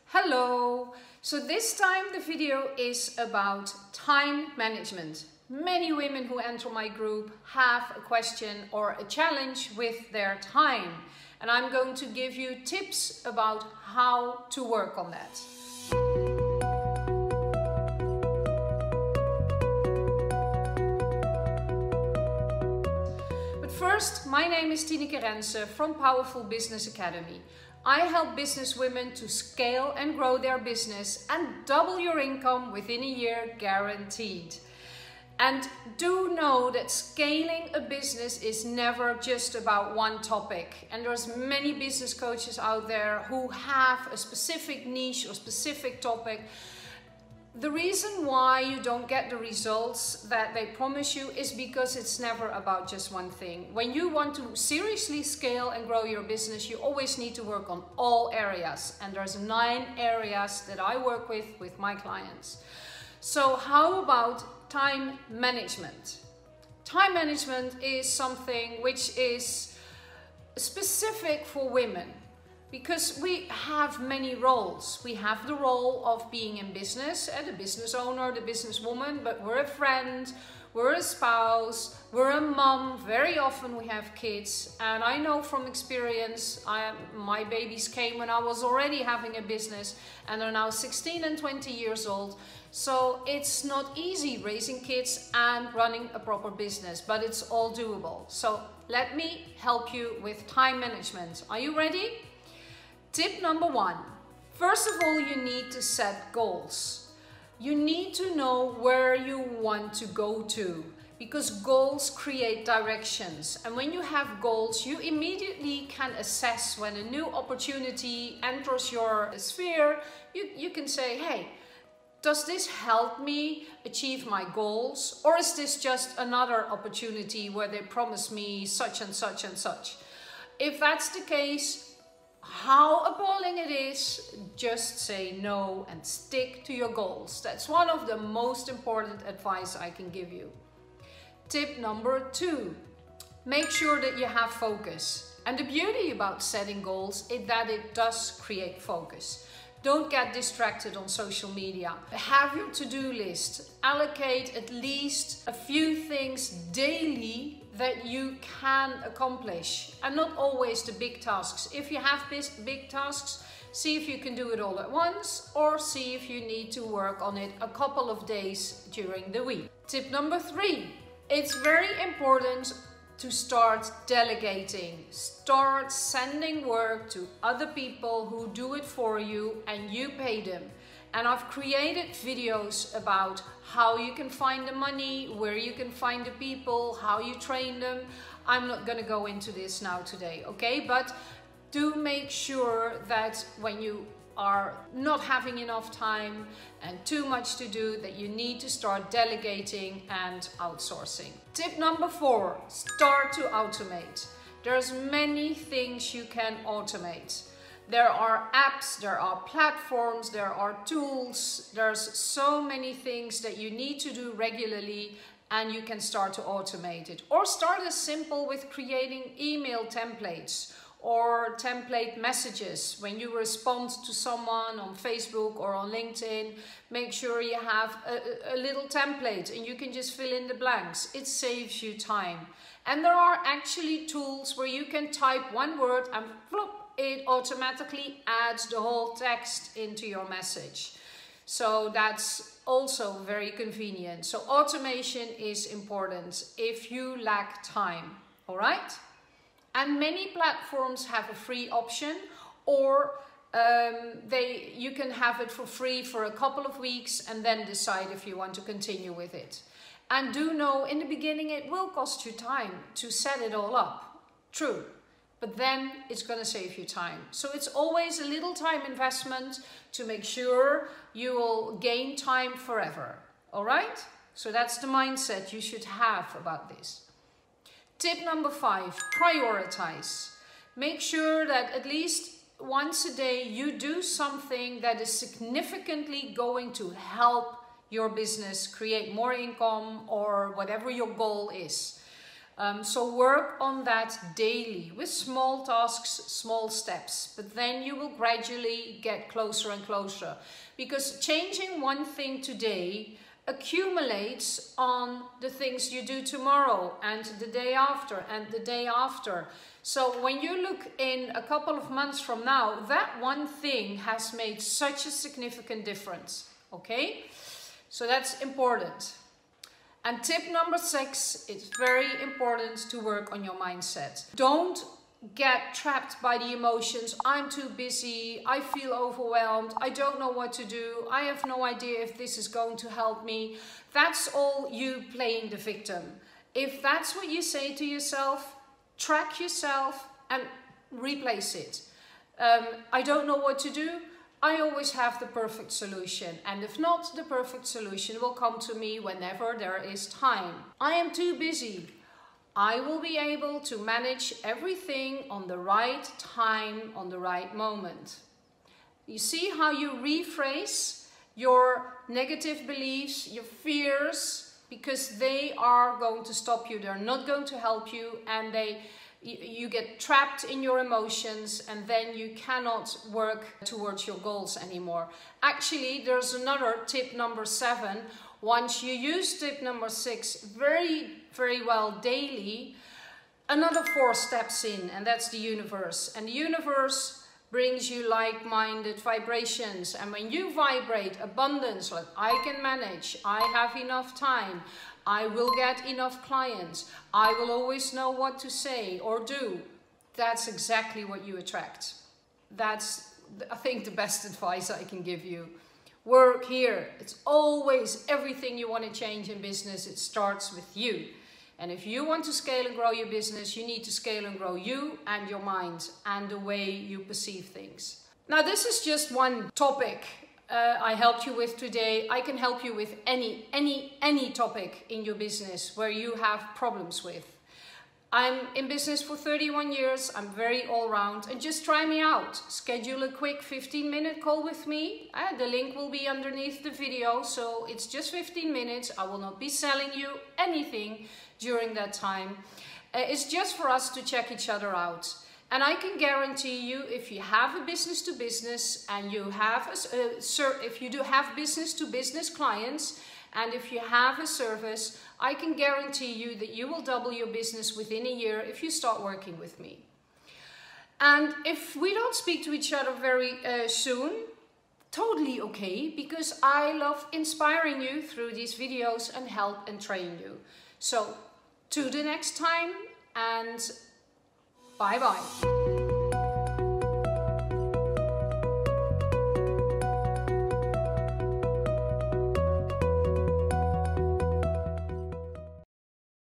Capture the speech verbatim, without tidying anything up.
Hello! So this time the video is about time management. Many women who enter my group have a question or a challenge with their time, and I'm going to give you tips about how to work on that. But first, my name is Tineke Rensen from Powerful Business Academy. I help business women to scale and grow their business and double your income within a year, guaranteed. And do know that scaling a business is never just about one topic. And there's many business coaches out there who have a specific niche or specific topic. The reason why you don't get the results that they promise you is because it's never about just one thing. When you want to seriously scale and grow your business, you always need to work on all areas. And there's nine areas that I work with with my clients. So how about time management? Time management is something which is specific for women. Because we have many roles. We have the role of being in business, and the business owner, the businesswoman, but we're a friend, we're a spouse, we're a mom. Very often we have kids, and I know from experience, I, my babies came when I was already having a business, and they're now sixteen and twenty years old. So it's not easy raising kids and running a proper business, but it's all doable. So let me help you with time management. Are you ready? Tip number one. First of all, you need to set goals. You need to know where you want to go to, because goals create directions. And when you have goals, you immediately can assess when a new opportunity enters your sphere. You, you can say, hey, does this help me achieve my goals? Or is this just another opportunity where they promise me such and such and such? If that's the case, how appalling it is, just say no and stick to your goals. That's one of the most important advice I can give you. Tip number two, make sure that you have focus. And the beauty about setting goals is that it does create focus. Don't get distracted on social media. Have your to-do list. Allocate at least a few things daily that you can accomplish, and not always the big tasks. If you have big tasks, see if you can do it all at once, or see if you need to work on it a couple of days during the week. Tip number three, it's very important to start delegating. Start sending work to other people who do it for you and you pay them. And I've created videos about how you can find the money, where you can find the people, how you train them. I'm not gonna go into this now today, okay? But do make sure that when you are not having enough time and too much to do, that you need to start delegating and outsourcing. Tip number four, start to automate. There's many things you can automate. There are apps, there are platforms, there are tools, there's so many things that you need to do regularly, and you can start to automate it. Or start as simple with creating email templates or template messages. When you respond to someone on Facebook or on LinkedIn, make sure you have a, a little template and you can just fill in the blanks. It saves you time. And there are actually tools where you can type one word and flop, it automatically adds the whole text into your message. So that's also very convenient. So automation is important if you lack time, all right? And many platforms have a free option, or um, they, you can have it for free for a couple of weeks and then decide if you want to continue with it. And do know in the beginning it will cost you time to set it all up. True. But then it's going to save you time. So it's always a little time investment to make sure you will gain time forever. All right? So that's the mindset you should have about this. Tip number five, prioritize. Make sure that at least once a day you do something that is significantly going to help your business create more income or whatever your goal is. Um, so work on that daily with small tasks, small steps, but then you will gradually get closer and closer, because changing one thing today accumulates on the things you do tomorrow and the day after and the day after. So when you look in a couple of months from now, that one thing has made such a significant difference, okay? So that's important. And tip number six, it's very important to work on your mindset. Don't get trapped by the emotions. I'm too busy, I feel overwhelmed, I don't know what to do, I have no idea if this is going to help me. That's all you playing the victim. If that's what you say to yourself, track yourself and replace it. Um, I don't know what to do. I always have the perfect solution, and if not, the perfect solution will come to me whenever there is time. I am too busy. I will be able to manage everything on the right time, on the right moment. You see how you rephrase your negative beliefs, your fears, because they are going to stop you. They're not going to help you, and they you get trapped in your emotions, and then you cannot work towards your goals anymore. Actually, there's another tip number seven. Once you use tip number six very, very well daily, another four steps in, and that's the universe. And the universe brings you like-minded vibrations. And when you vibrate abundance, like I can manage, I have enough time, I will get enough clients, I will always know what to say or do, that's exactly what you attract. That's, I think, the best advice I can give you. Work here. It's always everything you want to change in business, it starts with you. And if you want to scale and grow your business, you need to scale and grow you and your mind and the way you perceive things. Now, this is just one topic Uh, I helped you with today. I can help you with any, any, any topic in your business where you have problems with. I'm in business for thirty-one years. I'm very all-round, and just try me out. Schedule a quick fifteen minute call with me. Uh, the link will be underneath the video, so it's just fifteen minutes. I will not be selling you anything during that time. Uh, it's just for us to check each other out. And I can guarantee you, if you have a business to business and you have a, uh, sir, if you do have business to business clients, and if you have a service, I can guarantee you that you will double your business within a year if you start working with me. And if we don't speak to each other very uh, soon, totally okay, because I love inspiring you through these videos and help and train you. So, to the next time, and bye-bye.